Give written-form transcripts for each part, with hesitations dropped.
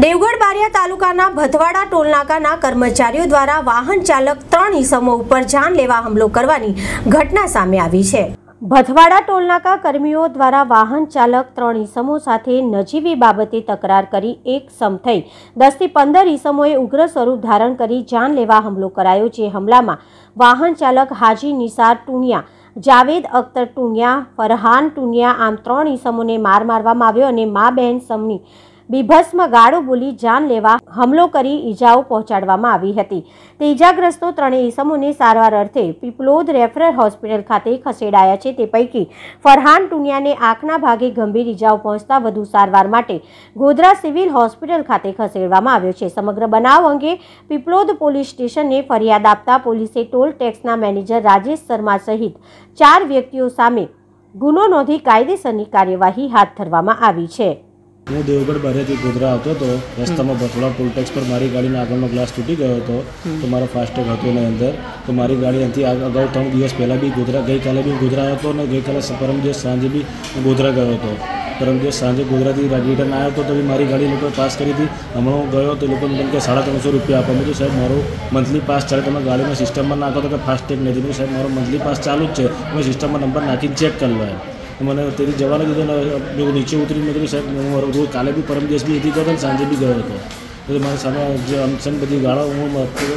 દેવગઢ બારિયા તાલુકાના ભથવાડા ટોલનાકાના કર્મચારીઓ દ્વારા વાહન ચાલક 3 ઈસમો ઉપર જાનલેવા હુમલો કરવાની ઘટના સામે આવી છે। ભથવાડા ટોલનાકા કર્મીઓ દ્વારા વાહન ચાલક 3 ઈસમો સાથે નજીવી બાબતે તકરાર કરી એક સમ થઈ 10 થી 15 ઈસમોએ ઉગ્ર સ્વરૂપ ધારણ કરી જાનલેવા હુમલો કરાયો। જે હુમલામાં વાહન ચાલક હાજી નિસાર ટુનિયા, જાવેદ અખ્તર ટુનિયા, ફરહાન ટુનિયા આમ 3 ઈસમોને માર મારવામાં આવ્યો અને મા બહેન સમની બીભત્સ ગાળો બોલી જાનલેવા હુમલો કરી ઈજાઓ પહોંચાડવામાં આવી હતી। તે ઈજાગ્રસ્તો 3 ઈસમોને સારવાર અર્થે પીપલોદ રેફરલ હોસ્પિટલ ખાતે ખસેડાયા છે। તે પૈકી ફરહાન ટુનિયાને આંખના ભાગે ગંભીર ઈજાઓ પહોંચતા વધુ સારવાર માટે ગોધરા સિવિલ હોસ્પિટલ ખાતે ખસેડવામાં આવ્યો છે। સમગ્ર બનાવ અંગે પીપલોદ પોલીસ સ્ટેશને ફરિયાદ આપતા પોલીસે ટોલ ટેક્સના મેનેજર રાજેશ શર્મા સહિત 4 વ્યક્તિઓ સામે ગુનો નોંધી કાયદેસરની કાર્યવાહી હાથ ધરવામાં આવી છે। હું દેવગઢ બારિયાથી ગોધરા આવતો હતો। રસ્તામાં ભથવાડા ટોલ ટેક્સ પર મારી ગાડીનો આગળનો ગ્લાસ તૂટી ગયો હતો, તો મારો ફાસ્ટેગ હતો એની અંદર। તો મારી ગાડી અહીંથી અગાઉ 3 દિવસ પહેલાં બી ગોધરા, ગઈકાલે બી ગોધરા આવ્યો હતો અને ગઈકાલે પરમ દિવસ સાંજે બી ગોધરા ગયો હતો। પરમ દિવસ સાંજે ગોધરાથી રિટર્ન આવ્યો હતો તો બી મારી ગાડી લોકોએ પાસ કરી હતી। હમણાં હું ગયો તો લોકો મને કે 350 રૂપિયા આપો। મેં તો સાહેબ મારો મંથલી પાસ ચાલે, તમે ગાડીમાં સિસ્ટમમાં નાખો તો કે ફાસ્ટેગ નથી। મેં સાહેબ મારો મંથલી પાસ ચાલુ જ છે, તમે સિસ્ટમમાં નંબર નાખીને ચેક કરી લો એમ। મને તેથી જવાનો દીધો ને નીચે ઉતરીને મેં કીધું સાહેબ હું રોજ કાલે બી પરમ દિવસ બી હતી ગયો હતો ને સાંજે બી ગયો હતો। તો મારી સામે જે અમસન બધી ગાળો હું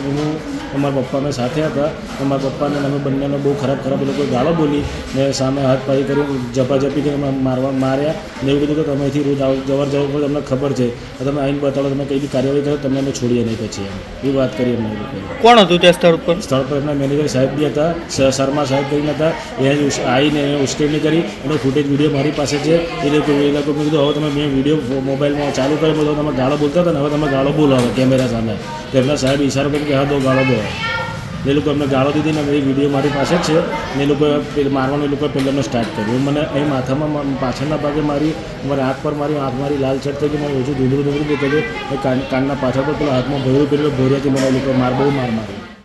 અમારા પપ્પાને સાથે હતા, અમારા પપ્પાને અમે બંનેને બહુ ખરાબ એ લોકોએ ગાળો બોલી ને સામે હાથ પાઈ કરી ઝપાઝપી કરીને માર્યા ને એવું કીધું કે તમે અહીંથી રોજ જવું પડે, તમને ખબર છે, તમે આવીને બતાવો, તમે કઈ બી કાર્યવાહી કરો તમને અમે છોડીએ નહીં પછી એમ એ વાત કરી અમને લોકોએ। કોણ હતું ત્યાં સ્થળ પર? એમના મેનેજર સાહેબ બી હતા, શર્મા સાહેબ કરીને હતા। એ આવીને ઉશ્કેરણી કરી, એનો ફૂટેજ વિડીયો મારી પાસે છે। એ લોકો મેં કીધું હવે તમે મેં વિડીયો મોબાઈલમાં ચાલુ કર્યો તો તમે ગાળો બોલતા હતા ને હવે તમે ગાળો બોલો હવે કેમેરા સામે। તો એમના સાહેબ ઈશારો કરી કે હા દો ગાળો દો। એ લોકો એમને ગાળો દીધી ને એ વિડીયો મારી પાસે જ છે ને એ લોકોએ મારવાનું એ લોકોએ પહેલાં સ્ટાર્ટ કર્યું। મને અહીં માથામાં પાછળના ભાગે મારી, મારી આંખ પર મારી, આંખ મારી લાલ ચટ થઈ ગઈ, મને ઓછું ધૂંધળું દેખાયું, કાનના પાછળ પર પેલા હાથમાં ભોર્યું પેલું ભોર્યાથી મને એ લોકો બહુ માર મારી।